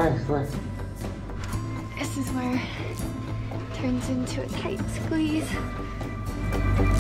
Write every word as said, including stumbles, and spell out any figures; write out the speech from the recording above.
Alright, come on. This is where it turns into a tight squeeze.